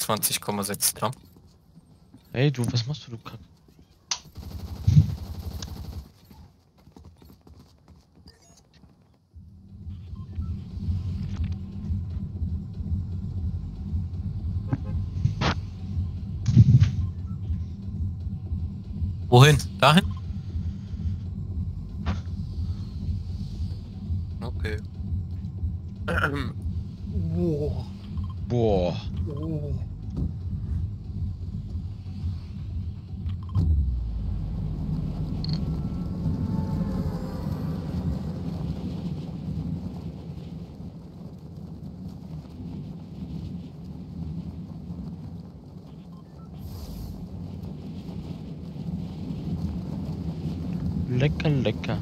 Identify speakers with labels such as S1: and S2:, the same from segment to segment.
S1: 21,6 Gramm.
S2: Hey, du, was machst du Kack?
S1: Wohin? Dahin? Okay.
S3: Boah.
S2: Boah.
S3: Oh.
S2: Lecker, lecker.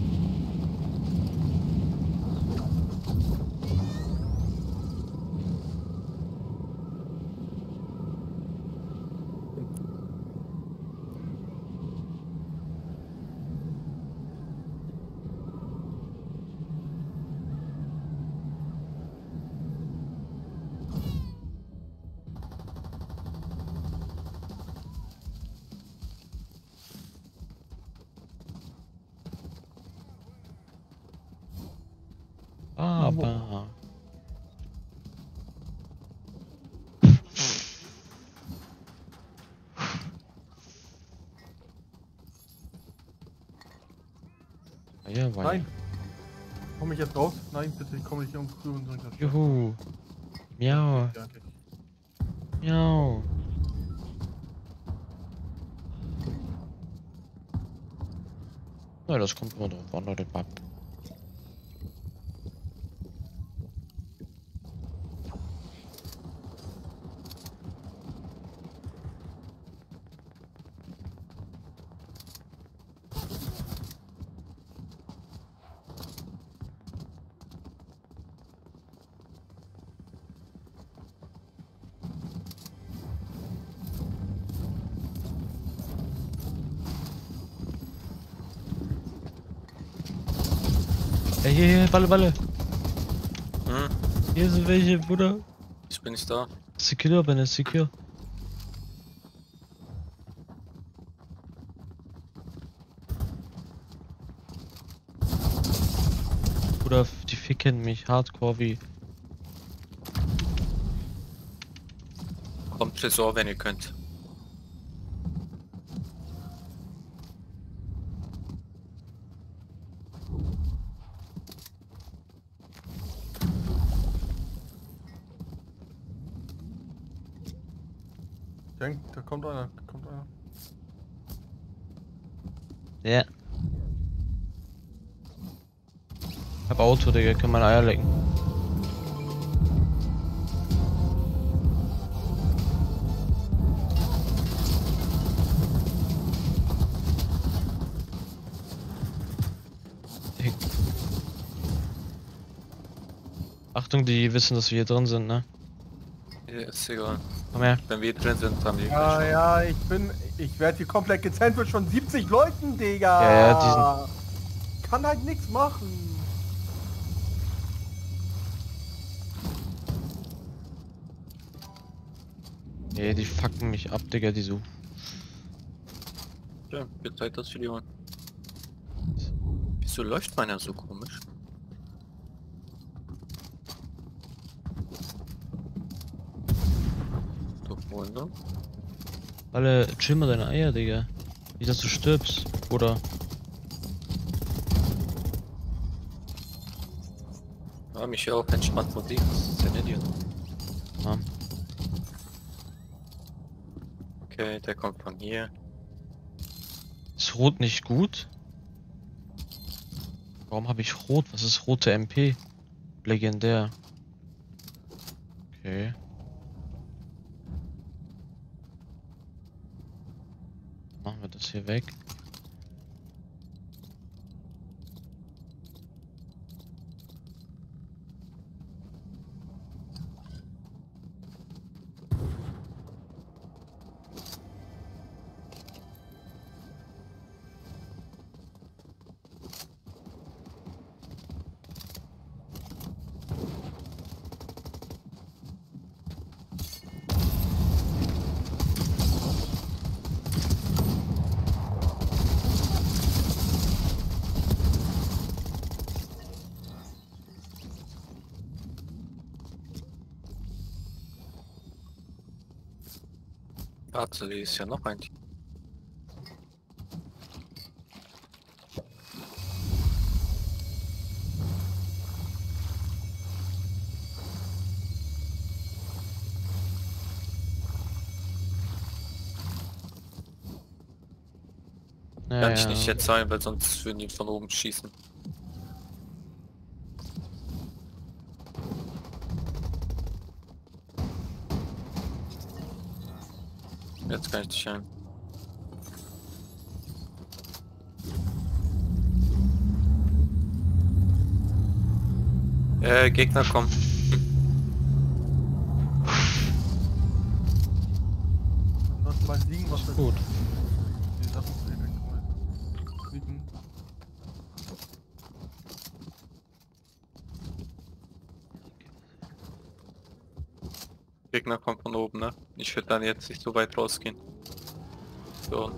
S2: Aber. Ja, weil.
S3: Nein. Komm ich jetzt raus? Nein, bitte, ich komme nicht um früh und so.
S2: Juhu. Miau.
S3: Ja, okay.
S2: Miau. Ja, das kommt immer drauf an, oder Bab. Ey, hier, Walle.
S1: Hm,
S2: Hier sind welche, Bruder.
S1: ich bin nicht da.
S2: Secure, bin ich secure. Bruder, die ficken mich hardcore wie.
S1: Kommt Tresor, wenn ihr könnt.
S3: Denk, da kommt einer,
S2: Ja. Hab Auto, Digga, kann meine Eier lecken. Dick. Achtung, die wissen, dass wir hier drin sind, ne?
S1: Ja, ist egal.
S2: Komm her.
S1: Wenn wir drin sind, haben die
S3: Ja,
S1: gleich
S3: ja, ich werde hier komplett gesandwiched von 70 Leuten, Digga.
S2: Ja,
S3: Kann halt nichts machen.
S2: Nee, die fucken mich ab, Digga, die so.
S1: Ja, wird Zeit, dass wir die holen. Wieso läuft meiner so komisch? Doch wohl, ne?
S2: Alle, chill mal deine Eier, Digga. Nicht, dass du stirbst, Bruder.
S1: Ja, mich ja auch entspannt Musik. Das ist ein Idiot.
S2: Ja.
S1: Okay, der kommt von hier.
S2: Ist Rot nicht gut? Warum habe ich Rot? Was ist rote MP? Legendär. Okay. Machen wir das hier weg.
S1: Warte, die ist ja noch ein Team. Kann ich nicht jetzt sein, weil sonst würden die von oben schießen. Jetzt kann ich dich ein. Gegner kommen.
S3: Lass mal liegen, was das
S2: Gut.
S3: Die Sachen zu liegen.
S1: Gegner kommt von oben, ne? Ich würde dann jetzt nicht so weit rausgehen. So.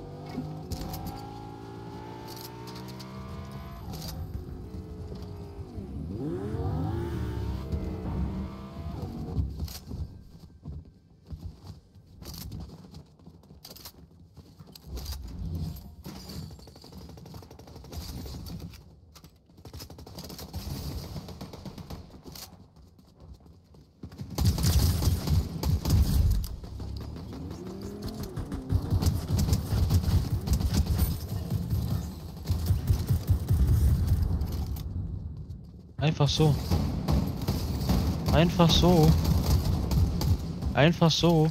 S2: Einfach so. Einfach so. Einfach so.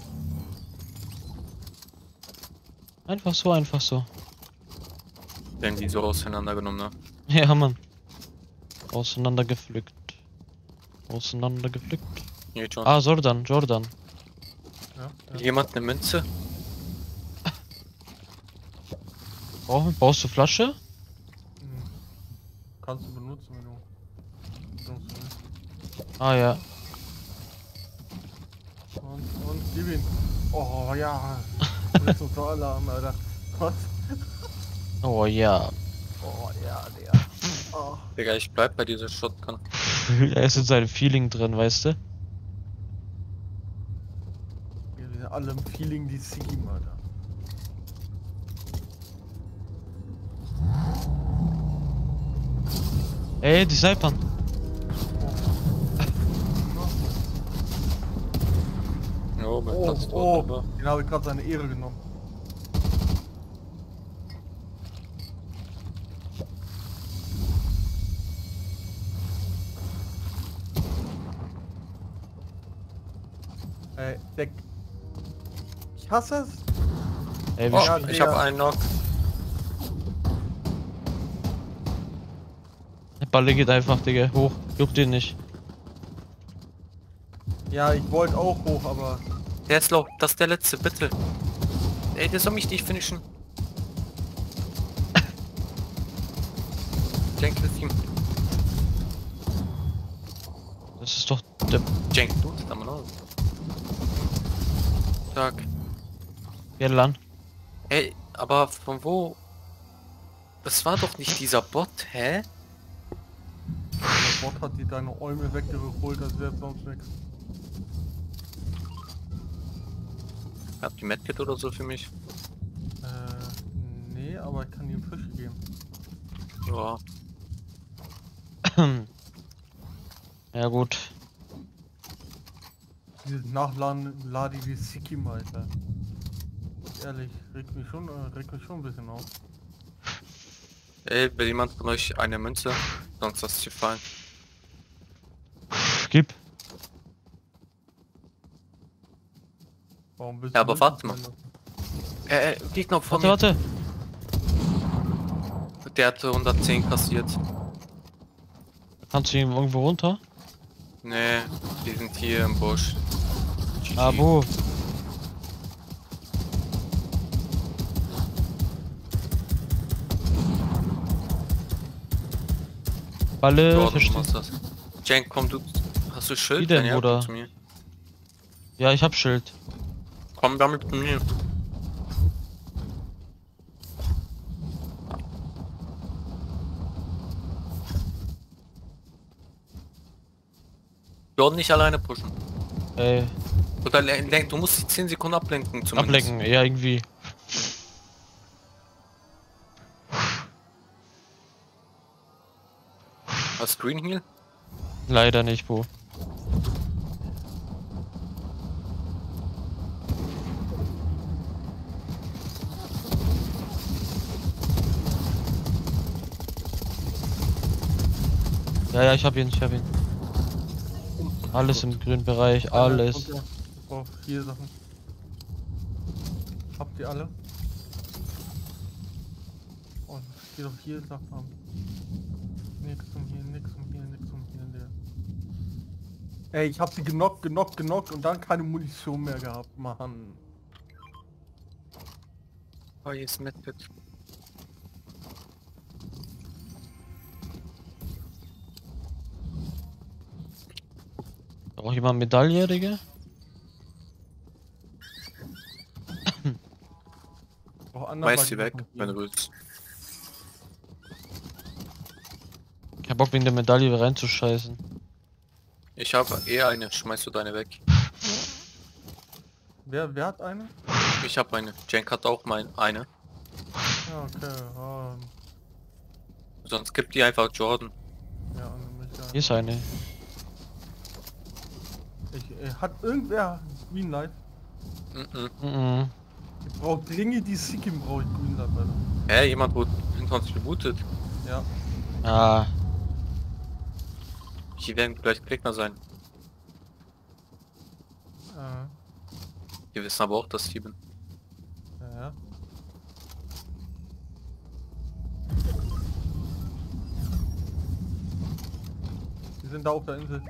S2: Einfach so, einfach so.
S1: Denn die so auseinandergenommen, ne?
S2: Ja, Mann. Auseinandergepflückt. Auseinandergepflückt.
S1: Hier, John.
S2: Ah, Jordan, Jordan.
S3: Ja.
S1: Jemand eine Münze?
S2: Brauchst du Flasche?
S3: Hm. Kannst du benutzen, wenn du.
S2: Ah ja.
S3: Und gib ihn. Oh ja. Das ist total Alarm, Alter. Was?
S2: Oh ja.
S3: Oh ja, der. Oh.
S1: Digga, ich bleib bei dieser Shotgun.
S2: Er ist in seinem Feeling drin, weißt du?
S3: Wir sind alle im Feeling die Sieben, Alter.
S2: Ey, die Snipern.
S1: Jo, mein
S3: Oh,
S1: Platz
S3: oh,
S1: dort, aber.
S3: den habe ich gerade seine Ehre genommen. Deck. Ich hasse es.
S2: Ey,
S1: Oh,
S3: Ja,
S1: ich
S3: der-
S1: habe einen Knock.
S2: Der Balle geht einfach, Digga, hoch. Juckt ihn nicht.
S3: Ja, ich wollte auch hoch, aber
S1: Der ist low, das ist der letzte, bitte. Ey, der soll mich nicht finishen. Jank ist ihm.
S2: Das ist doch der...
S1: Jank, du bist da mal aus. Tag.
S2: Gellan.
S1: Ey, aber von wo? Das war doch nicht dieser Bot, hä?
S3: der Bot hat dir deine Äume weggeholt, als wäre sonst nichts.
S1: Habt ihr Medkit oder so für mich?
S3: Nee, aber ich kann dir Fische geben.
S1: Ja.
S2: Ja gut.
S3: Dieses Nachladen, Ladi wie Sikim, Alter. Ehrlich, regt mich schon ein bisschen auf.
S1: Ey, will jemand von euch eine Münze? Sonst lass ich fallen.
S2: Gib.
S3: Warum bist
S1: Ja, aber warte mal. Gegner von
S2: Warte,
S1: mir.
S2: warte.
S1: Der hatte 110 kassiert.
S2: Kannst du ihn irgendwo runter?
S1: Nee, die sind hier im Busch. GG.
S2: Ah, wo? Balle,
S1: Jordan, du
S2: verstehe.
S1: machst das. Jank, komm, du. Hast du Schild?
S2: Wie denn,
S1: Wenn ja,
S2: Bruder?
S1: komm zu mir.
S2: Ja, ich hab Schild.
S1: Komm damit zu mir. Jordan nicht alleine pushen.
S2: Ey,
S1: Oder du musst die 10 Sekunden ablenken zumindest.
S2: Ablenken, ja, irgendwie.
S1: Hast du Green Heal?
S2: Leider nicht, Bo. Ja, ich hab ihn. Alles im grünen Bereich, alles.
S3: Ich brauch 4 Sachen. Habt ihr alle? Oh, ich geh doch hier Sachen haben. Nix um hier. Ey, ich hab die genockt und dann keine Munition mehr gehabt, Mann.
S1: Oh, hier ist Medkit.
S2: Braucht jemand Medaille, Digga?
S1: Weiß sie weg, wenn du willst.
S2: Ich hab Bock wegen der Medaille reinzuscheißen.
S1: Ich habe eher eine, schmeißt du deine weg.
S3: Wer hat eine?
S1: Ich habe eine. Jank hat auch eine.
S3: Ja, okay.
S1: Sonst gibt die einfach Jordan.
S3: Ja, und mich
S2: Hier ist eine.
S3: Hat irgendwer Greenlight?
S1: Mhm.
S3: Ich brauch dringend die Sikkim, brauche ich Greenlight, Alter.
S1: Hä, jemand wurde hinter uns rebootet.
S3: Ja.
S2: Ah,
S1: Hier werden gleich Gegner sein. Wir wissen aber auch, dass ich hier bin.
S3: Ja. Die sind da auf der Insel.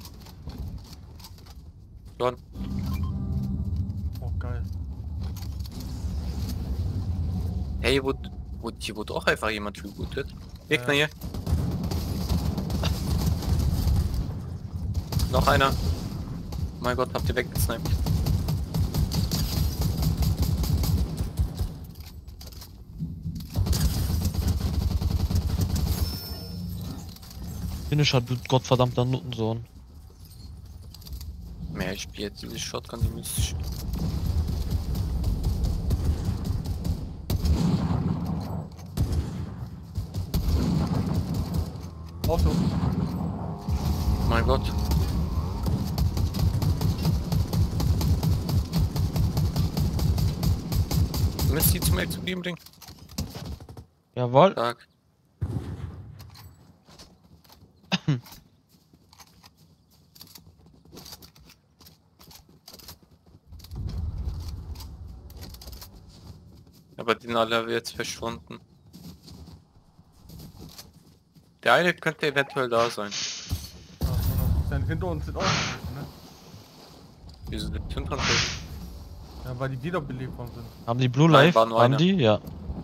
S1: Jordan.
S3: Oh, geil.
S1: Hey, hier wurde auch einfach jemand rebootet. Gegner hier. Noch einer. Mein Gott, habt ihr weggesniped.
S2: Finisher, du gottverdammter Nuttensohn.
S1: Mehr, ich spiele jetzt diese Shotgun, die müsste.
S3: Auto.
S1: Mein Gott. Du müsst die zum Explodieren bringen.
S2: Jawohl.
S1: Stark. Aber die sind alle jetzt verschwunden. Der eine könnte eventuell da sein.
S3: Ja, 100%. Hinter uns sind auch welche, ne?
S1: Die sind hinter uns.
S3: Ja, weil die wiederbelebt worden sind.
S2: Haben die Blue
S1: Nein,
S2: Life?
S1: war nur
S2: Haben
S1: einer.
S2: die? Ja.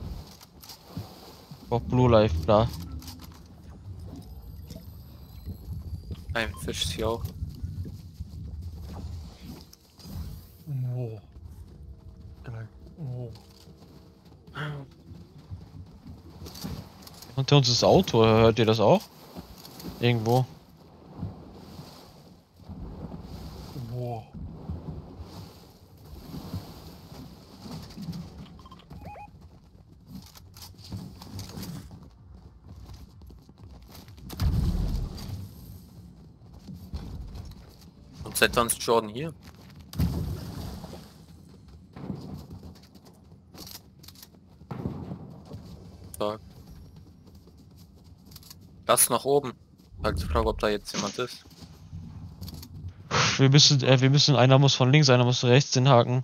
S2: Auch Blue Life, klar.
S1: Ein Fisch ist hier auch.
S3: Oh. Geil. Oh.
S2: Unter uns ist das Auto, hört ihr das auch? Irgendwo.
S3: Boah.
S1: Und seit wann ist Jordan hier? Stark. Das nach oben. Halt die Frage, ob da jetzt jemand ist.
S2: Wir müssen, einer muss von links, einer muss rechts hinhaken.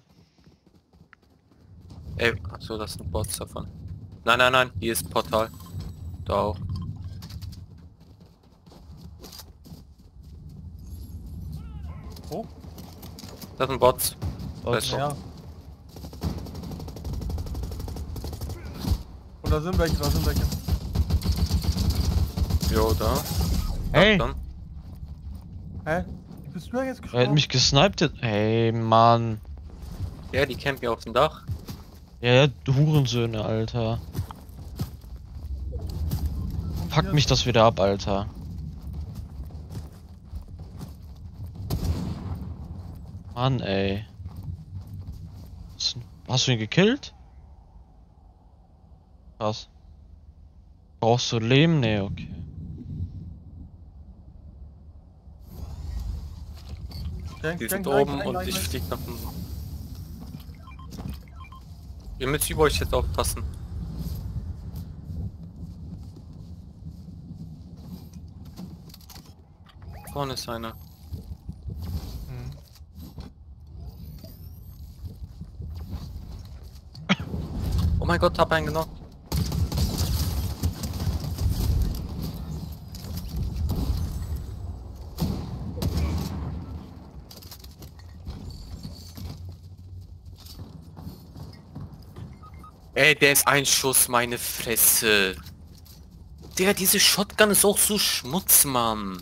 S1: Ey, achso, das sind Bots davon. Nein, hier ist Portal. Da auch.
S3: Oh?
S1: Das sind Bots.
S2: Bots.
S1: Besser.
S3: Ja. Und da sind welche.
S1: Jo, da.
S2: Hey!
S1: Dann.
S3: Hä? Bist du ja jetzt
S2: Er
S3: gestorben?
S2: hat mich gesniped. Hey, Mann.
S1: Ja, die campen hier auf dem Dach.
S2: Ja, du Hurensöhne, Alter. Fuck mich das wieder ab, Alter. Mann, ey. Hast du ihn gekillt? Krass. Brauchst du Leben? Nee, okay.
S1: Die sind oben und ich flieg nach unten. Ihr müsst über euch jetzt aufpassen. Vorne ist einer. Oh mein Gott, hab einen genommen. Ey, der ist ein Schuss, meine Fresse. Digga, diese Shotgun ist auch so Schmutz, Mann.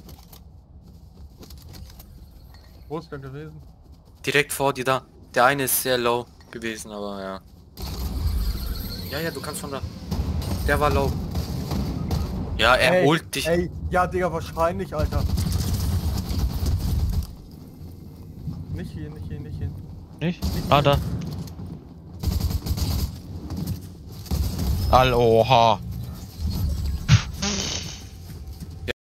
S3: Wo ist der gewesen?
S1: Direkt vor dir da. Der eine ist sehr low gewesen, aber ja. Ja, du kannst von da. Der war low. Ja, er holt dich.
S3: Ey, ja, Digga, wahrscheinlich, Alter. Nicht hier, nicht hier, nicht hier.
S2: Nicht? Ah, da. Oha.